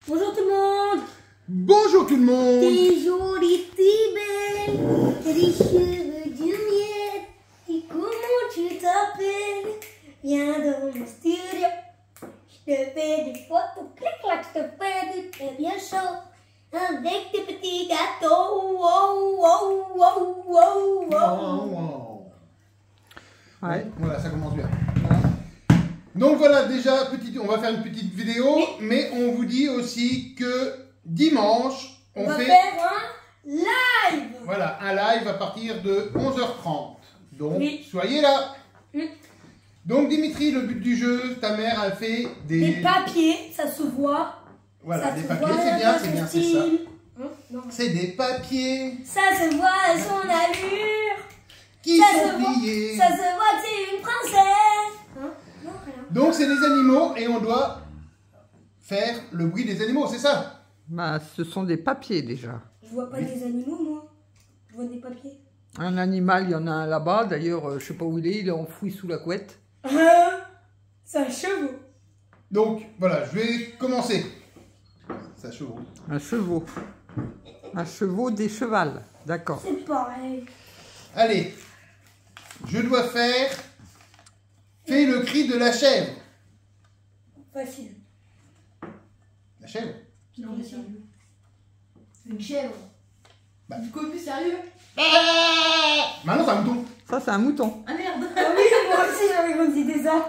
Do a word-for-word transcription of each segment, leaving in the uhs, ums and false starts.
Bonjour tout le monde. Bonjour tout le monde. T'es jolie, t'es belle, t'as des cheveux du miel. Et comment tu t'appelles? Viens dans mon studio. Je te fais des photos, clic clac, je te fais du très bien chaud. Avec des petits gâteaux. Wow, wow, wow, wow, wow. Oh, wow. Ouais. Bon, voilà, ça commence bien. Donc voilà, déjà, petite, on va faire une petite vidéo, mais on vous dit aussi que dimanche, on, On va fait faire un live. voilà, un live à partir de onze heures trente. Donc, Oui. soyez là. Oui. Donc Dimitri, le but du jeu, ta mère a fait des... Des papiers, ça se voit. Voilà, Ça des se papiers, voit, c'est bien, ça c'est se bien, c'est ça. style. Hein, non. C'est des papiers Ça se voit à son allure. qui Ça sont se voit- pliés. Ça se voit que c'est une princesse. Hein? Non, rien. Donc c'est des animaux et on doit faire le bruit des animaux, c'est ça? Bah, ce sont des papiers déjà. Je vois pas Oui. des animaux, moi. Je vois des papiers. Un animal, il y en a un là-bas. D'ailleurs, euh, je sais pas où il est. Il est enfoui sous la couette. Hein? C'est un chevaux. Donc voilà, je vais commencer. Ça chevaux. Un chevaux. Un chevaux des chevals. D'accord. C'est pareil. Allez, je dois faire... Fais le cri de la chèvre. Facile. La chèvre? Non, mais sérieux. C'est une chèvre. Bah. Du coup, plus sérieux. Maintenant c'est un mouton. Ça, c'est un mouton. Ah merde. Ah oui, moi aussi j'avais comme idée ça.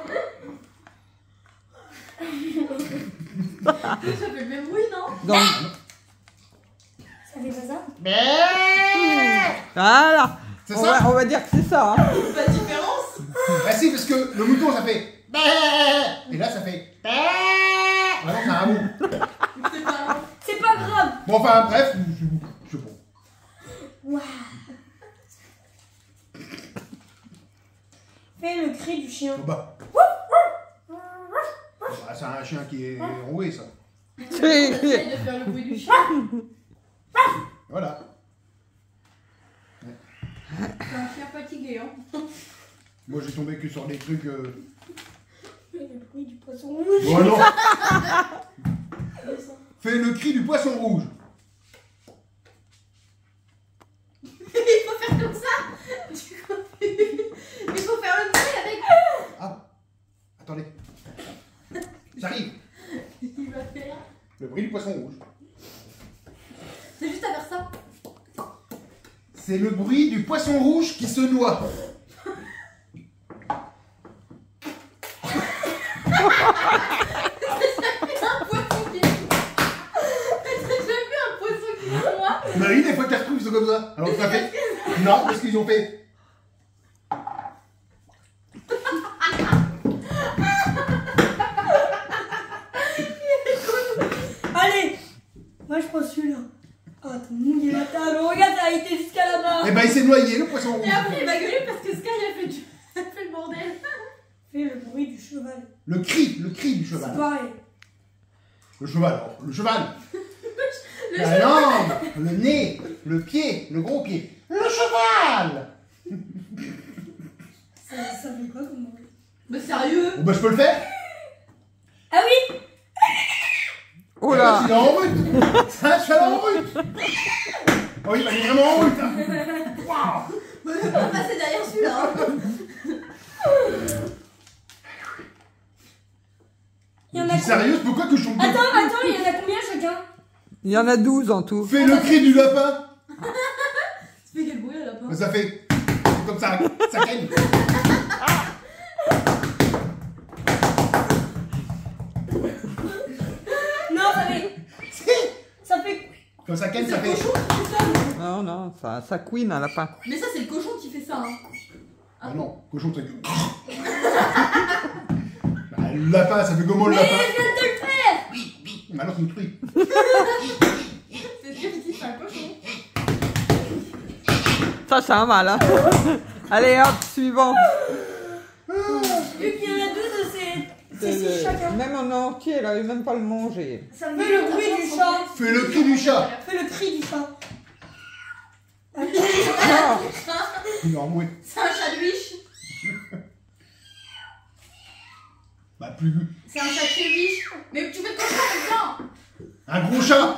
Ça fait le même bruit, non? Donc, Ça fait pas ça? voilà. C'est On ça? va, on va dire que c'est ça. Hein. Pas de différence. Bah si, parce que le mouton ça fait... Et là ça fait... Maintenant c'est un mou. C'est pas. C'est pas grave. Bon enfin bref, je, je, bon. Waouh. Fais le cri du chien. Bah. Bah, c'est un chien qui est enroué ça. C'est- J'essaye de faire le bruit du chien. Voilà. C'est un chien fatigué, hein. Moi j'ai tombé que sur des trucs... Euh... Le bruit du poisson rouge. Bon non. C'est ça. Fais le cri du poisson rouge. Il faut faire comme ça. Du coup, il faut faire le bruit avec. Ah. Attendez. J'arrive. Il va faire. Le bruit du poisson rouge. C'est juste à faire ça. C'est le bruit du poisson rouge qui se noie. Un poisson qui. J'ai jamais vu un poisson qui se noie. Bah oui, des fois qu'ils retrouvent, c'est comme ça. Alors ça fait... Non, parce qu'ils ont fait... Allez. Moi je prends celui-là. Oh, t'as mouillé la table. Regarde, ça a été jusqu'à là-bas. Eh ben il s'est noyé, le poisson rouge. Et après, il va gueuler parce que Sky a fait, du... a fait le bordel. Fais le bruit du cheval. Le cri, le cri du C'est cheval. pareil. Le cheval, alors. Le cheval. Le La langue, le nez, le pied, le gros pied. Le cheval. Ça, ça fait quoi comme bruit? Mais sérieux. Bon bah je peux le faire. Ah oui. Oh là. Il est en route. C'est un cheval en route. Oh il va aller vraiment en route. Hein. Waouh. Mais on va passer derrière celui-là. hein. Il y en a T'es combien? sérieuse? Pourquoi que je tombe Attends, attends, il y en a combien chacun? Il y en a douze en tout. Fais le cri du lapin. Ça fait quel bruit, là, lapin? Ça fait comme ça, ça gagne. Non, ça fait. Ça fait. Comme ça C'est gagne, ça le fait. cochon qui fait ça. Non, non, ça, ça couine un lapin. Mais ça, c'est le cochon qui fait ça. Hein. Ah non, cochon c'est. Bah, le lapin, ça fait comment le Mais lapin? je viens de te le faire. Maintenant c'est une truie. C'est sûr qu'il c'est un cochon. Ça, c'est un mal. Hein. Allez, hop, suivant. Vu qu'il y en a deux de ces. C'est C'est six le- chacun. Même en entier, elle avait même pas le manger. Ça me fait le bruit du chat. Fais le cri du chat. Fais le cri du chat. Ah, Il est en mouette. C'est un chat de biche. Bah plus. C'est un chat de biche. Mais tu fais comme ça, mais bien. Un gros chat.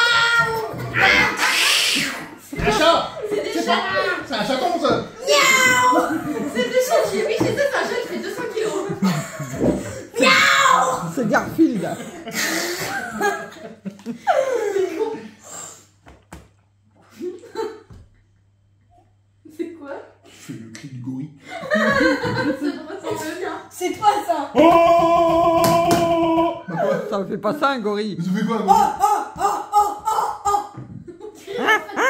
Un chat. C'est des C'est chats. pas- c'est un chaton ça. C'est des chats. J'ai- Oui, j'ai ça, c'est un chat qui fait deux cents kilos. C'est Garfield. C'est quoi? C'est le cri du gorille. Ça me ressemble bien. C'est toi ça. Oh. Bah quoi? Ça fait pas ça un gorille. Ça fait quoi? Oh, oh, oh, oh, oh, oh. C'est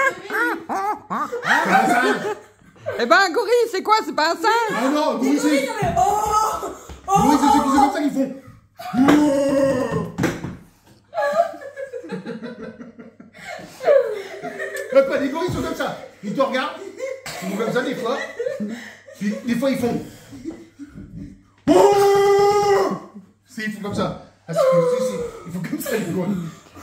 un singe. Eh ben un gorille, c'est quoi? C'est pas un singe? Ah non, le gorille c'est. Oui, non, mais oh, oh, Le gorille c'est ceux qui sont comme ça qui font. Ouais, pas, les gorilles sont comme ça. Ils te regardent. Ils font comme ça des fois. Puis des fois ils font. C'est ils font comme ça. Ah, c'est, c'est, c'est, ils font comme ça les gorilles.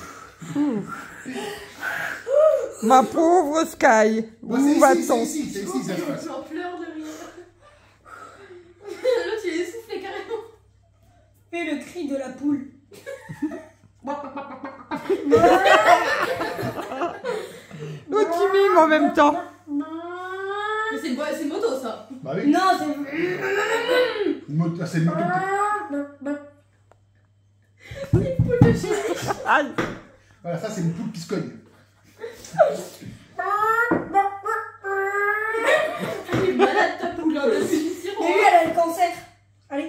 Ma pauvre Sky, Moi, où c'est va-t-on? ici, c'est ici, c'est ici, ça se passe. J'en pleure de rire. L'autre, il est essoufflé carrément. Fais le cri de la poule. L'autre qui mime en même temps. Mais c'est bo- c'est moto, ça. Bah oui. Non, c'est. Une moto- ah, c'est une moto. Une poule de chez Aïe. Voilà, ça c'est une poule qui se cogne. Elle est malade, ta poule. Hein, c'est du sirop. Mais lui, elle a le cancer. Allez.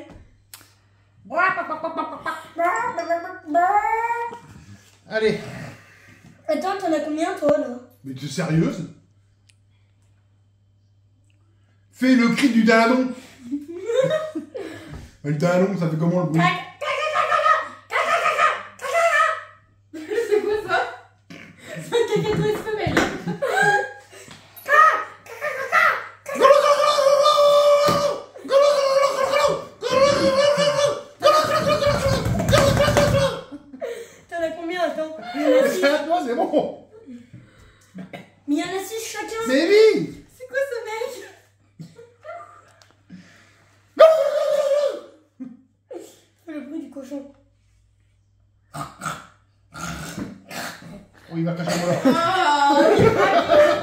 Allez. Attends, t'en as combien toi là? Mais tu es sérieuse? Fais le cri du dindon. Le dindon, ça fait comment le bruit? C'est quoi ça? C'est un cacatrice femelle. T'en as combien? Attends. Il y en a six. Non, c'est bon. Mais il y en a six chacun. Mais oui. C'est quoi ce mec? Fais le bruit du cochon. Oh, il va cacher moi là. Ah, il est pas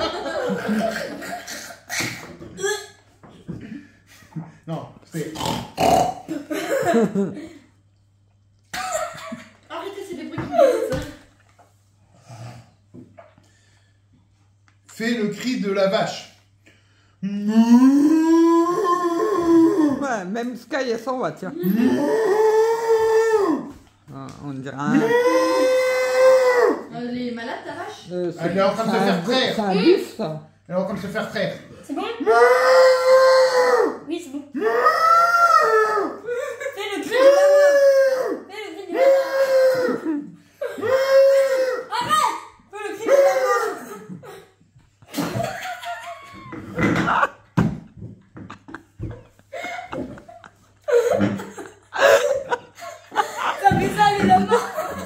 Non, c'est. Arrêtez, c'est des bruits qui me disent. Fais le cri de la vache. Ouais, même Sky, elle s'en va, tiens. Ah, on dirait un... Elle est malade, ta vache? euh, c'est- Elle est en train de se c'est un faire bu- traire. C'est un buff, ça. Elle est en train de se faire traire. C'est bon? Oui, c'est bon. Fais le cri du lama. Fais le cri du lama. Arrête! Fais le cri du lama. Ça fait ça les lamas.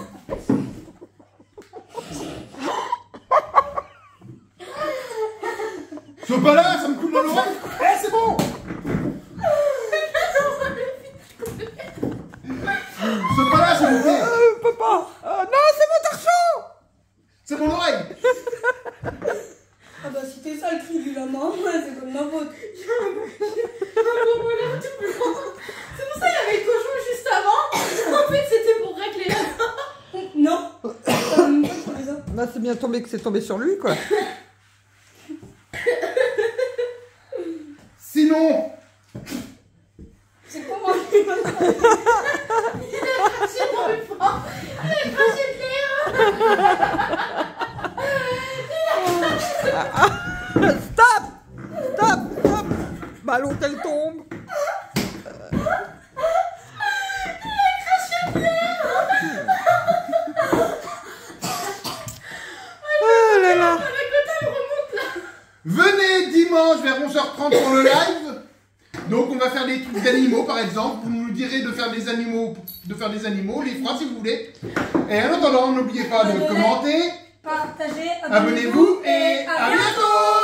Sois pas là, ça me coule dans l'oreille. Eh, c'est bon. Sois pas là, s'il vous plaît. Euh, papa. Euh, non, c'est mon torchon. C'est mon oreille. Ah bah c'était ça le cri du lama, c'est comme ma faute. C'est pour ça qu'il y avait le cochon juste avant. En fait, c'était pour régler la main. Non. Ça va même pas trouver ça. Bah, c'est bien tombé que c'est tombé sur lui, quoi. Sinon, C'est pour moi. Il a craché dans le fond. Il a craché de l'air. Stop. Stop. Stop. Bah, l'autre, elle tombe. Oh là là. La côte, elle remonte là. venez dimanche vers onze heures trente pour le live. Donc on va faire des trucs d'animaux par exemple. Vous nous direz de faire des animaux, de faire des animaux, les fera si vous voulez. Et en attendant, n'oubliez pas de commenter, Partagez, abonnez-vous et à bientôt.